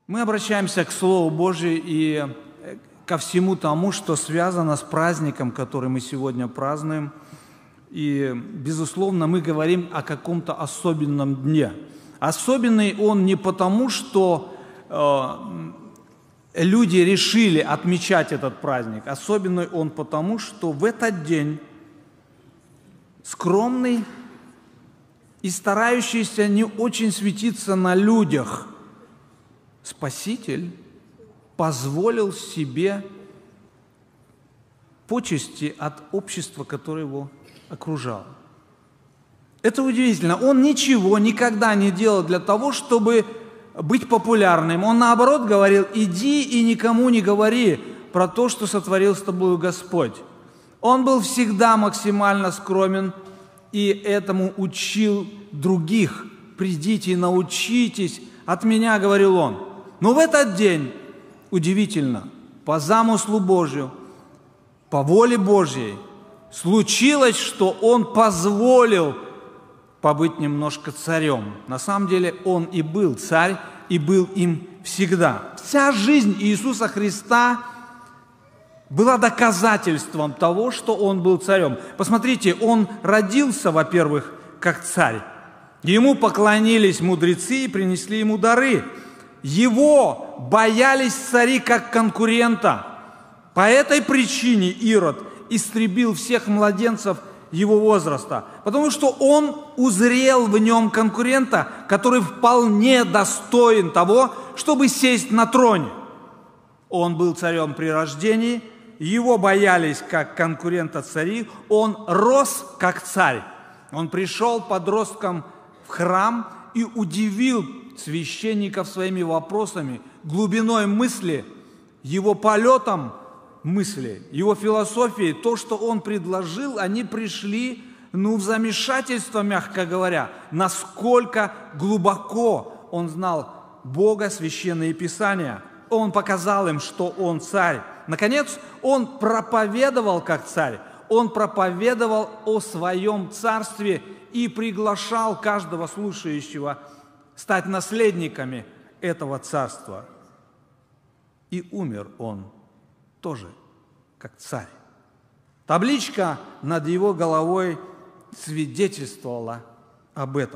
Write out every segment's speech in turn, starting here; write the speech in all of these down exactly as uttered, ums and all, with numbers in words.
Мы обращаемся к Слову Божию и ко всему тому, что связано с праздником, который мы сегодня празднуем. И, безусловно, мы говорим о каком-то особенном дне. Особенный он не потому, что э, люди решили отмечать этот праздник. Особенный он потому, что в этот день скромный и старающийся не очень светиться на людях Спаситель позволил себе почести от общества, которое его окружало. Это удивительно. Он ничего никогда не делал для того, чтобы быть популярным. Он, наоборот, говорил: иди и никому не говори про то, что сотворил с тобою Господь. Он был всегда максимально скромен и этому учил других. Придите и научитесь от меня, говорил он. Но в этот день, удивительно, по замыслу Божию, по воле Божьей, случилось, что он позволил побыть немножко царем. На самом деле он и был царь, и был им всегда. Вся жизнь Иисуса Христа была доказательством того, что он был царем. Посмотрите, он родился, во-первых, как царь. Ему поклонились мудрецы и принесли ему дары. Его боялись цари как конкурента. По этой причине Ирод истребил всех младенцев его возраста, потому что он узрел в нем конкурента, который вполне достоин того, чтобы сесть на троне. Он был царем при рождении, его боялись как конкурента цари, он рос как царь. Он пришел подростком в храм и удивил священников своими вопросами, глубиной мысли, его полетом мысли, его философией. То, что он предложил, они пришли, ну, в замешательство, мягко говоря, насколько глубоко он знал Бога, Священные Писания. Он показал им, что он царь. Наконец, он проповедовал как царь. Он проповедовал о своем царстве и приглашал каждого слушающего стать наследниками этого царства. И умер он тоже как царь. Табличка над его головой свидетельствовала об этом.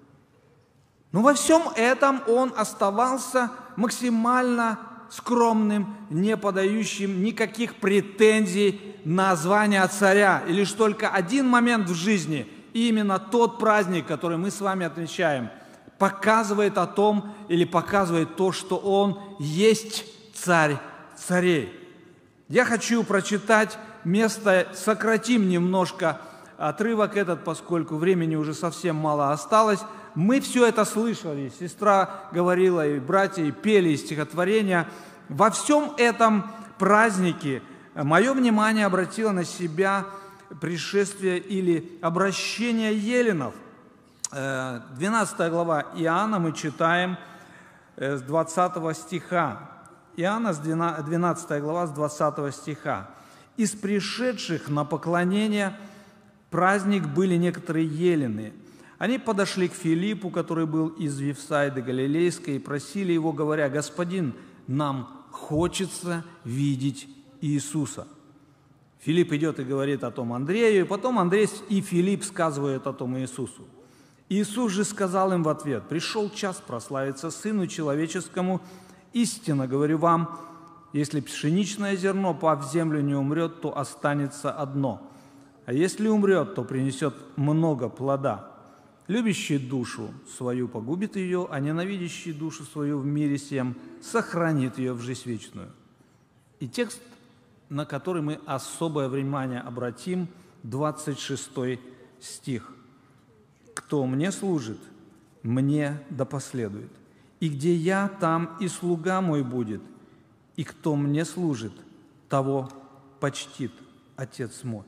Но во всем этом он оставался максимально скромным, не подающим никаких претензий на звание царя. И лишь только один момент в жизни, именно тот праздник, который мы с вами отмечаем, показывает о том или показывает то, что он есть царь царей. Я хочу прочитать место, сократим немножко отрывок этот, поскольку времени уже совсем мало осталось. Мы все это слышали, сестра говорила, и братья, и пели стихотворения. Во всем этом празднике мое внимание обратило на себя пришествие или обращение еленов. двенадцатая глава Иоанна мы читаем с двадцатого стиха. Иоанна, двенадцатая глава, с двадцатого стиха. «Из пришедших на поклонение праздник были некоторые елены. Они подошли к Филиппу, который был из Вифсаиды Галилейской, и просили его, говоря: „Господин, нам хочется видеть Иисуса“». Филипп идет и говорит о том Андрею, и потом Андрей и Филипп сказывают о том Иисусу. Иисус же сказал им в ответ: „Пришел час прославиться Сыну Человеческому. Истинно говорю вам, если пшеничное зерно, пав в землю, не умрет, то останется одно, а если умрет, то принесет много плода. Любящий душу свою погубит ее, а ненавидящий душу свою в мире сем сохранит ее в жизнь вечную». И текст, на который мы особое внимание обратим, двадцать шестой стих. «Кто мне служит, мне да последует. И где я, там и слуга мой будет, и кто мне служит, того почтит Отец мой».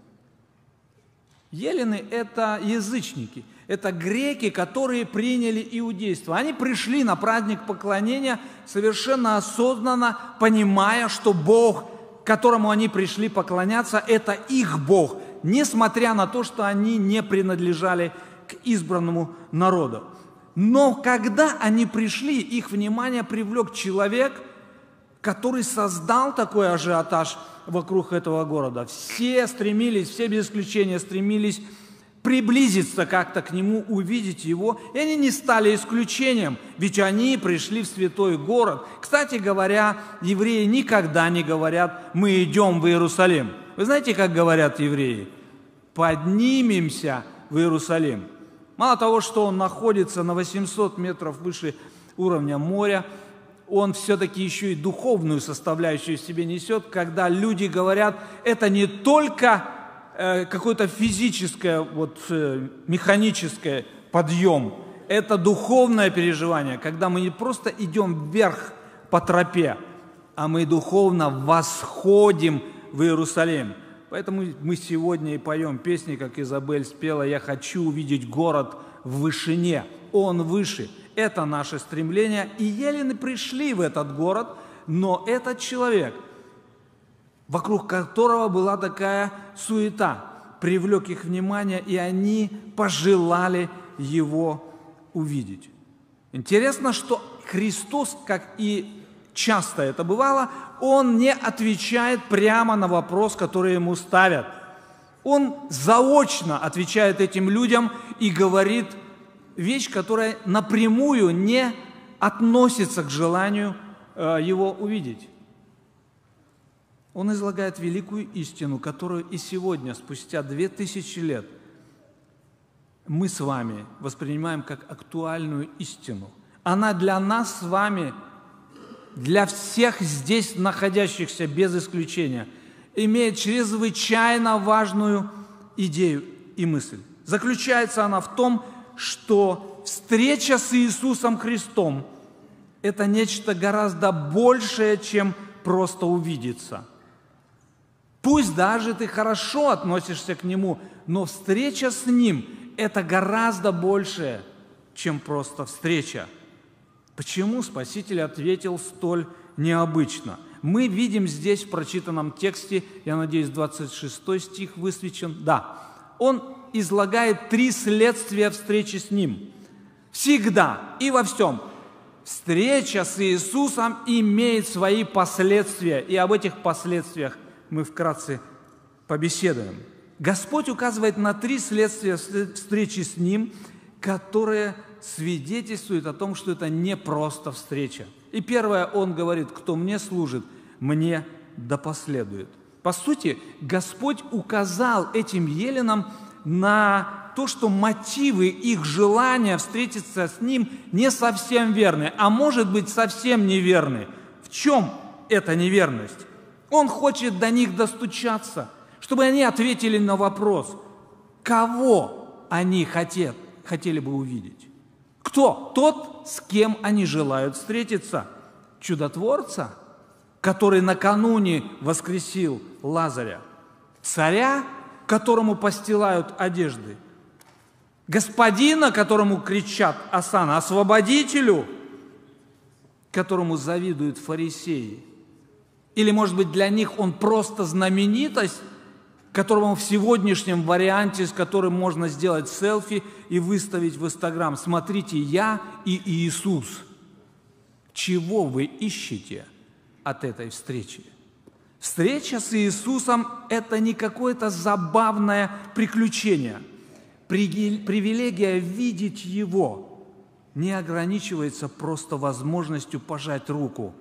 Елены – это язычники, это греки, которые приняли иудейство. Они пришли на праздник поклонения совершенно осознанно, понимая, что Бог, к которому они пришли поклоняться, это их Бог, несмотря на то, что они не принадлежали к избранному народу. Но когда они пришли, их внимание привлек человек, который создал такой ажиотаж вокруг этого города. Все стремились, все без исключения стремились приблизиться как-то к нему, увидеть его. И они не стали исключением, ведь они пришли в святой город. Кстати говоря, евреи никогда не говорят: «Мы идем в Иерусалим». Вы знаете, как говорят евреи? «Поднимемся в Иерусалим». Мало того, что он находится на восемьсот метров выше уровня моря, он все-таки еще и духовную составляющую в себе несет, когда люди говорят, это не только э, какое-то физическое, вот, э, механическое подъем, это духовное переживание, когда мы не просто идем вверх по тропе, а мы духовно восходим в Иерусалим. Поэтому мы сегодня и поем песни, как Изабель спела: «Я хочу увидеть город в вышине». Он выше. Это наше стремление. И елены пришли в этот город, но этот человек, вокруг которого была такая суета, привлек их внимание, и они пожелали его увидеть. Интересно, что Христос, как и часто это бывало, Он не отвечает прямо на вопрос, который Ему ставят. Он заочно отвечает этим людям и говорит вещь, которая напрямую не относится к желанию э, Его увидеть. Он излагает великую истину, которую и сегодня, спустя две тысячи лет, мы с вами воспринимаем как актуальную истину. Она для нас с вами, для всех здесь находящихся без исключения, имеет чрезвычайно важную идею и мысль. Заключается она в том, что встреча с Иисусом Христом – это нечто гораздо большее, чем просто увидеться. Пусть даже ты хорошо относишься к Нему, но встреча с Ним – это гораздо большее, чем просто встреча. Почему Спаситель ответил столь необычно? Мы видим здесь в прочитанном тексте, я надеюсь, двадцать шестой стих высвечен. Да, он излагает три следствия встречи с Ним. Всегда и во всем встреча с Иисусом имеет свои последствия, и об этих последствиях мы вкратце побеседуем. Господь указывает на три следствия встречи с Ним, которые свидетельствуют о том, что это не просто встреча. И первое, Он говорит: кто мне служит, мне да последует. По сути, Господь указал этим еленам на то, что мотивы их желания встретиться с Ним не совсем верны, а может быть совсем неверны. В чем эта неверность? Он хочет до них достучаться, чтобы они ответили на вопрос, кого они хотят, хотели бы увидеть. Кто? Тот, с кем они желают встретиться. Чудотворца, который накануне воскресил Лазаря. Царя, которому постилают одежды. Господина, которому кричат осанна. Освободителю, которому завидуют фарисеи. Или, может быть, для них он просто знаменитость, которому в сегодняшнем варианте, с которым можно сделать селфи и выставить в Инстаграм. Смотрите, я и Иисус. Чего вы ищете от этой встречи? Встреча с Иисусом – это не какое-то забавное приключение. Привилегия видеть Его не ограничивается просто возможностью пожать руку.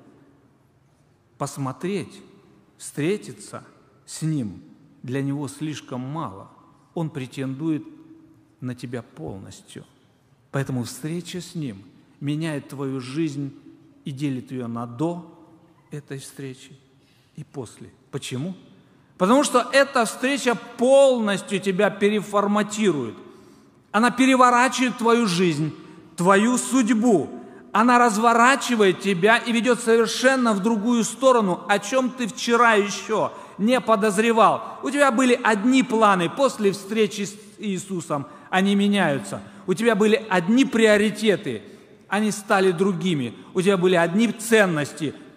Посмотреть, встретиться с Ним для Него слишком мало. Он претендует на тебя полностью. Поэтому встреча с Ним меняет твою жизнь и делит ее на до этой встречи и после. Почему? Потому что эта встреча полностью тебя переформатирует. Она переворачивает твою жизнь, твою судьбу. Она разворачивает тебя и ведет совершенно в другую сторону, о чем ты вчера еще не подозревал. У тебя были одни планы, после встречи с Иисусом они меняются. У тебя были одни приоритеты, они стали другими. У тебя были одни ценности,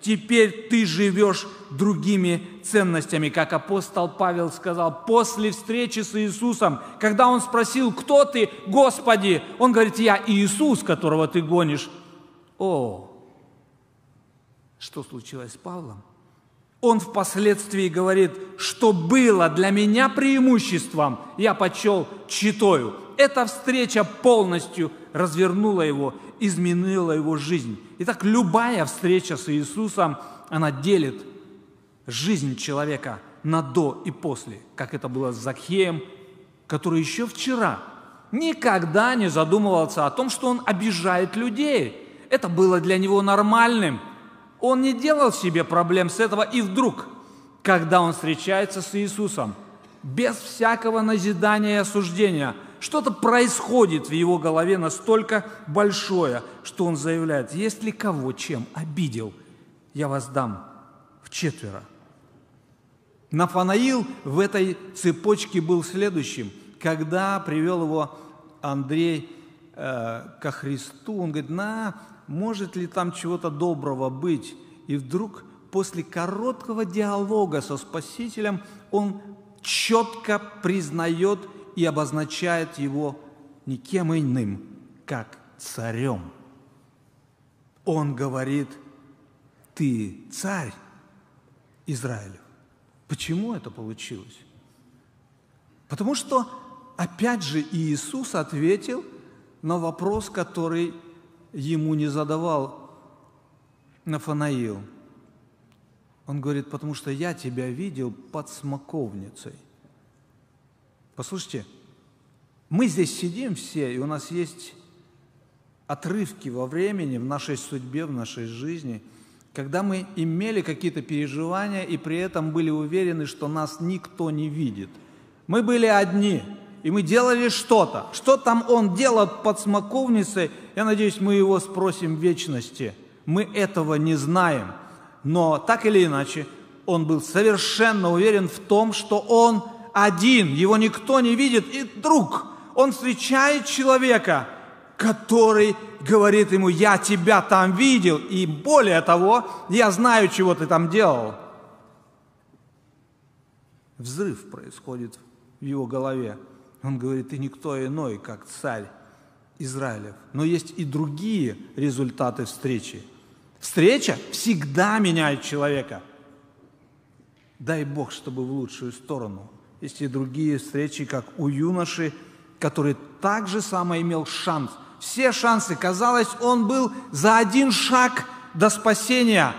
Теперь ты живешь другими ценностями, как апостол Павел сказал, после встречи с Иисусом, когда он спросил, кто ты, Господи, он говорит, я Иисус, которого ты гонишь. О, что случилось с Павлом? Он впоследствии говорит, что было для меня преимуществом, я почел читою. Эта встреча полностью развернула его, изменила его жизнь. Итак, любая встреча с Иисусом, она делит жизнь человека на до и после, как это было с Закхеем, который еще вчера никогда не задумывался о том, что он обижает людей. Это было для него нормальным. Он не делал себе проблем с этого, и вдруг, когда он встречается с Иисусом, без всякого назидания и осуждения, что-то происходит в его голове настолько большое, что он заявляет, если кого чем обидел, я вас дам вчетверо. Нафанаил в этой цепочке был следующим. Когда привел его Андрей э, ко Христу, он говорит, на, может ли там чего-то доброго быть? И вдруг после короткого диалога со Спасителем он четко признает и обозначает его никем иным, как царем. Он говорит, ты царь Израилев. Почему это получилось? Потому что, опять же, Иисус ответил на вопрос, который ему не задавал Нафанаил. Он говорит, потому что я тебя видел под смоковницей. Послушайте, мы здесь сидим все, и у нас есть отрывки во времени, в нашей судьбе, в нашей жизни, когда мы имели какие-то переживания и при этом были уверены, что нас никто не видит. Мы были одни, и мы делали что-то. Что там он делал под смоковницей, я надеюсь, мы его спросим в вечности. Мы этого не знаем. Но так или иначе, он был совершенно уверен в том, что он один, его никто не видит. И вдруг он встречает человека, который говорит ему, я тебя там видел, и более того, я знаю, чего ты там делал. Взрыв происходит в его голове. Он говорит, ты никто иной, как царь Израилев. Но есть и другие результаты встречи. Встреча всегда меняет человека. Дай Бог, чтобы в лучшую сторону. Есть и другие встречи, как у юноши, который так же само имел шанс. Все шансы, казалось, он был за один шаг до спасения,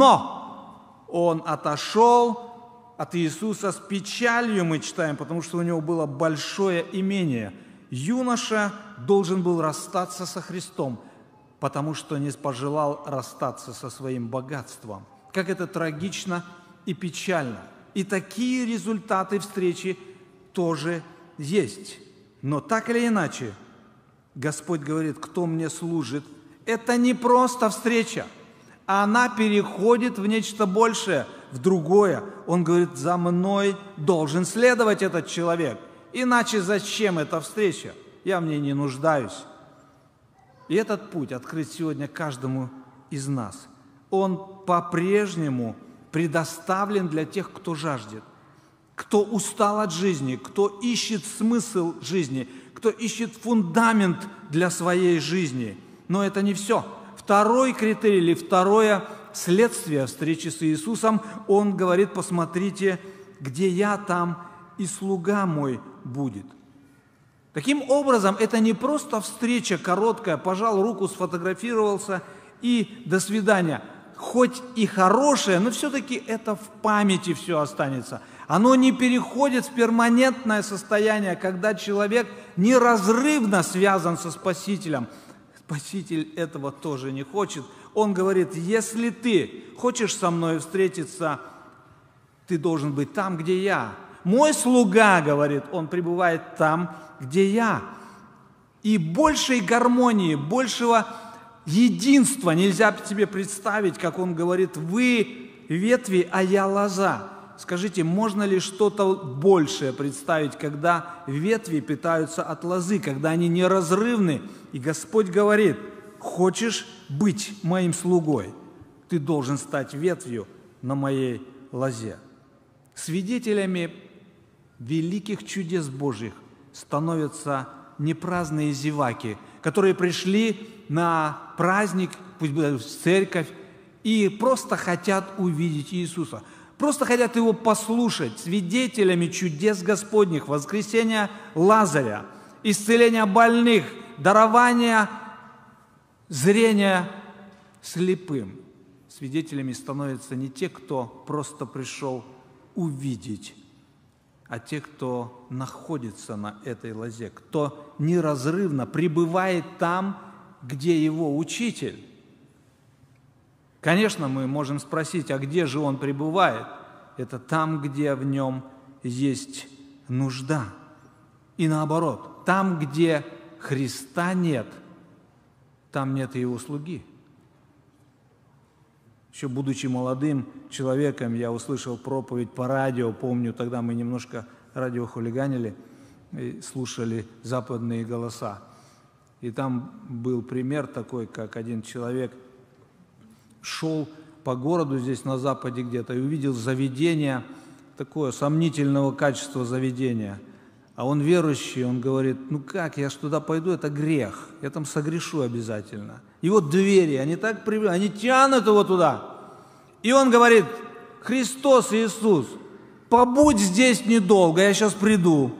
но он отошел от Иисуса с печалью, мы читаем, потому что у него было большое имение. Юноша должен был расстаться со Христом, потому что не пожелал расстаться со своим богатством. Как это трагично и печально. И такие результаты встречи тоже есть. Но так или иначе, Господь говорит, кто мне служит, это не просто встреча, она переходит в нечто большее, в другое. Он говорит, за мной должен следовать этот человек. Иначе зачем эта встреча? Я в ней не нуждаюсь. И этот путь открыт сегодня каждому из нас. Он по-прежнему предоставлен для тех, кто жаждет, кто устал от жизни, кто ищет смысл жизни, кто ищет фундамент для своей жизни. Но это не все. Второй критерий или второе следствие встречи с Иисусом, он говорит, посмотрите, где я, там и слуга мой будет. Таким образом, это не просто встреча короткая, пожал руку, сфотографировался и до свидания. Хоть и хорошее, но все-таки это в памяти все останется. Оно не переходит в перманентное состояние, когда человек неразрывно связан со Спасителем. Спаситель этого тоже не хочет. Он говорит, если ты хочешь со мной встретиться, ты должен быть там, где я. Мой слуга, говорит, он пребывает там, где я. И большей гармонии, большего единства нельзя себе представить, как он говорит, вы ветви, а я лоза. Скажите, можно ли что-то большее представить, когда ветви питаются от лозы, когда они неразрывны? И Господь говорит, хочешь быть моим слугой? ты должен стать ветвью на моей лозе. Свидетелями великих чудес Божьих становятся не праздные зеваки, которые пришли на праздник, пусть будет в церковь, и просто хотят увидеть Иисуса, просто хотят Его послушать. Свидетелями чудес Господних, воскресения Лазаря, исцеления больных, дарования зрения слепым. Свидетелями становятся не те, кто просто пришел увидеть, а те, кто находится на этой лозе, кто неразрывно пребывает там, где его учитель. Конечно, мы можем спросить, а где же он пребывает? Это там, где в нем есть нужда. И наоборот, там, где Христа нет, там нет и его слуги. Еще будучи молодым человеком, я услышал проповедь по радио. Помню, тогда мы немножко радио хулиганили и слушали западные голоса. И там был пример такой, как один человек шел по городу здесь на западе где-то и увидел заведение, такое сомнительного качества заведения. А он верующий, он говорит, ну как, я ж туда пойду, это грех, я там согрешу обязательно. И вот двери, они так привлекают, они тянут его туда. И он говорит, Христос Иисус, побудь здесь недолго, я сейчас приду.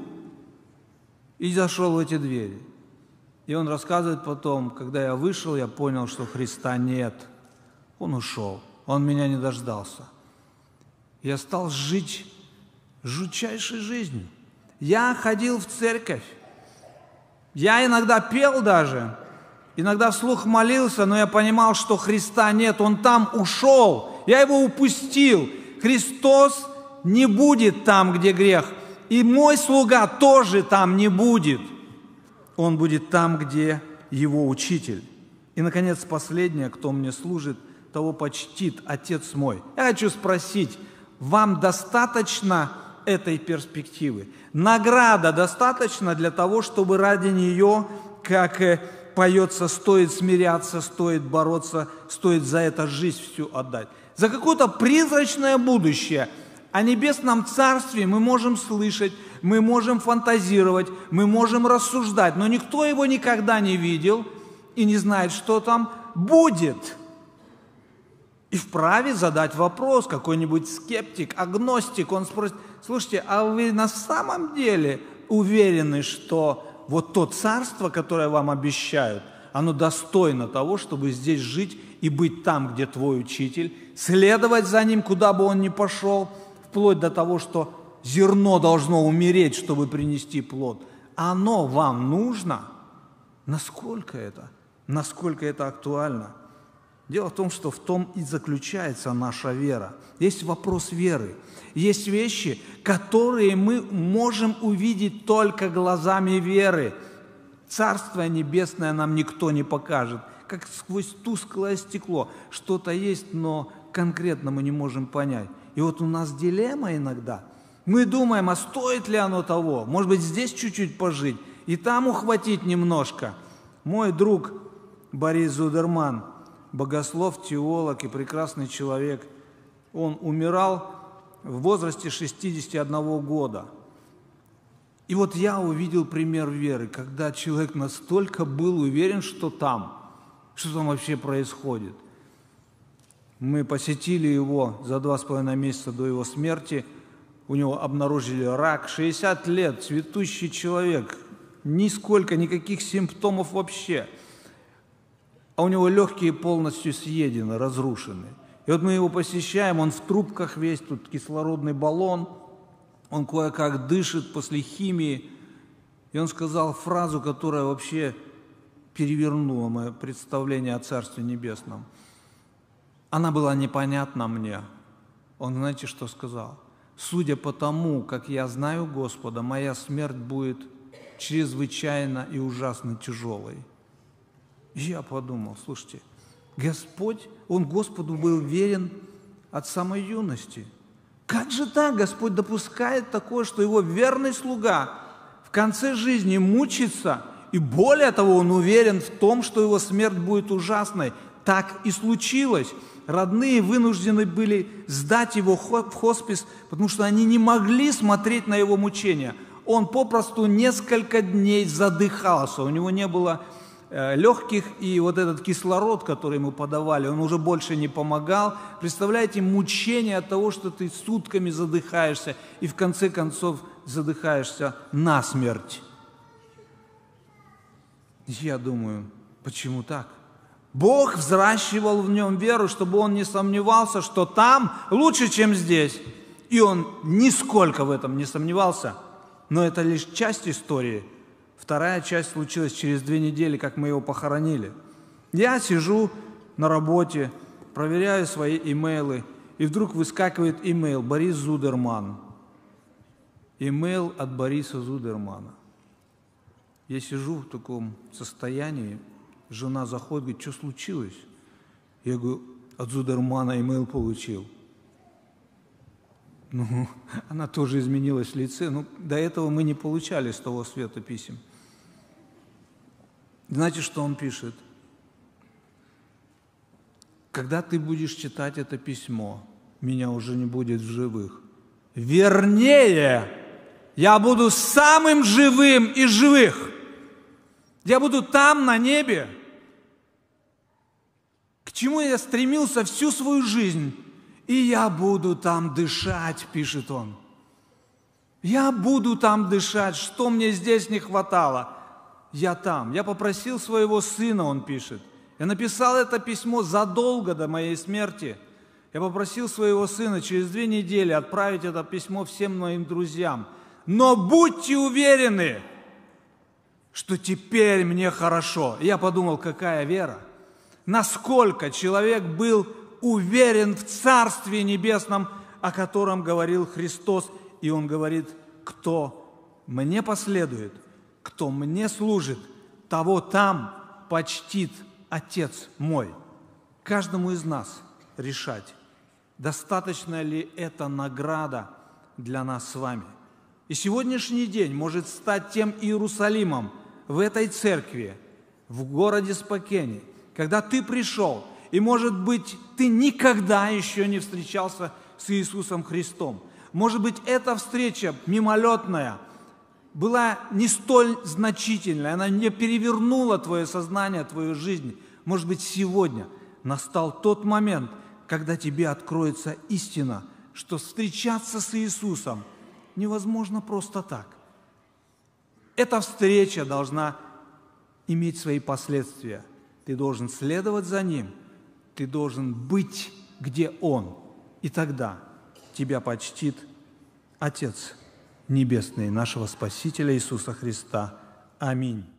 И зашел в эти двери. И он рассказывает потом, когда я вышел, я понял, что Христа нет. Он ушел, он меня не дождался. Я стал жить жутчайшей жизнью. Я ходил в церковь. Я иногда пел даже, иногда вслух молился, но я понимал, что Христа нет, Он там ушел. Я Его упустил. Христос не будет там, где грех. И мой слуга тоже там не будет. Он будет там, где Его учитель. И, наконец, последнее, кто мне служит, того почтит Отец мой. Я хочу спросить, вам достаточно этой перспективы? Награда достаточно для того, чтобы ради нее, как поется, стоит смиряться, стоит бороться, стоит за это жизнь всю отдать. За какое-то призрачное будущее. О небесном царстве мы можем слышать, мы можем фантазировать, мы можем рассуждать, но никто его никогда не видел и не знает, что там будет. И вправе задать вопрос, какой-нибудь скептик, агностик, он спросит, слушайте, а вы на самом деле уверены, что вот то царство, которое вам обещают, оно достойно того, чтобы здесь жить и быть там, где твой учитель, следовать за ним, куда бы он ни пошел, вплоть до того, что зерно должно умереть, чтобы принести плод. Оно вам нужно? Насколько это? Насколько это актуально? Дело в том, что в том и заключается наша вера. Есть вопрос веры. Есть вещи, которые мы можем увидеть только глазами веры. Царство Небесное нам никто не покажет. Как сквозь тусклое стекло. Что-то есть, но конкретно мы не можем понять. И вот у нас дилемма иногда. Мы думаем, а стоит ли оно того? Может быть, здесь чуть-чуть пожить и там ухватить немножко. Мой друг Борис Зудерман, богослов, теолог и прекрасный человек, он умирал в возрасте шестидесяти одного года. И вот я увидел пример веры, когда человек настолько был уверен, что там, что там вообще происходит. Мы посетили его за два с половиной месяца до его смерти. У него обнаружили рак, шестьдесят лет, цветущий человек, нисколько, никаких симптомов вообще. А у него легкие полностью съедены, разрушены. И вот мы его посещаем, он в трубках весь, тут кислородный баллон, он кое-как дышит после химии. И он сказал фразу, которая вообще перевернула мое представление о Царстве Небесном. Она была непонятна мне. Он, знаете, что сказал? Судя по тому, как я знаю Господа, моя смерть будет чрезвычайно и ужасно тяжелой. И я подумал, слушайте, Господь, Он Господу был верен от самой юности. Как же так Господь допускает такое, что Его верный слуга в конце жизни мучится, и более того, Он уверен в том, что его смерть будет ужасной? так и случилось. Родные вынуждены были сдать его в хоспис, потому что они не могли смотреть на его мучения. Он попросту несколько дней задыхался, у него не было э, легких, и вот этот кислород, который ему подавали, он уже больше не помогал. Представляете, мучение от того, что ты сутками задыхаешься, и в конце концов задыхаешься насмерть. Я думаю, почему так? Бог взращивал в нем веру, чтобы он не сомневался, что там лучше, чем здесь. И он нисколько в этом не сомневался. Но это лишь часть истории. Вторая часть случилась через две недели, как мы его похоронили. Я сижу на работе, проверяю свои имейлы, и вдруг выскакивает имейл «Борис Зудерман». Имейл от Бориса Зудермана. Я сижу в таком состоянии, жена заходит, говорит, что случилось? Я говорю, от Зудермана имейл получил. Ну, она тоже изменилась в лице. Ну, до этого мы не получали с того света писем. Знаете, что он пишет? Когда ты будешь читать это письмо, меня уже не будет в живых. Вернее, я буду самым живым из живых. Я буду там, на небе, к чему я стремился всю свою жизнь. И я буду там дышать, пишет он. Я буду там дышать, что мне здесь не хватало. Я там. Я попросил своего сына, он пишет. Я написал это письмо задолго до моей смерти. Я попросил своего сына через две недели отправить это письмо всем моим друзьям. Но будьте уверены, что теперь мне хорошо. Я подумал, какая вера. Насколько человек был уверен в Царстве Небесном, о котором говорил Христос. И он говорит, кто мне последует, кто мне служит, того там почтит Отец мой. Каждому из нас решать, достаточно ли эта награда для нас с вами. И сегодняшний день может стать тем Иерусалимом в этой церкви, в городе Спокене, когда ты пришел, и, может быть, ты никогда еще не встречался с Иисусом Христом. Может быть, эта встреча мимолетная была не столь значительной, она не перевернула твое сознание, твою жизнь. Может быть, сегодня настал тот момент, когда тебе откроется истина, что встречаться с Иисусом невозможно просто так. Эта встреча должна иметь свои последствия. Ты должен следовать за Ним, ты должен быть, где Он. И тогда тебя почтит Отец Небесный, нашего Спасителя Иисуса Христа. Аминь.